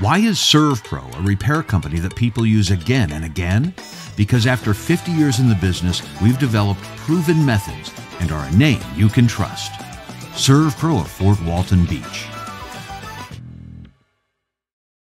Why is SERVPRO a repair company that people use again and again? Because after 50 years in the business, we've developed proven methods and are a name you can trust. SERVPRO of Fort Walton Beach.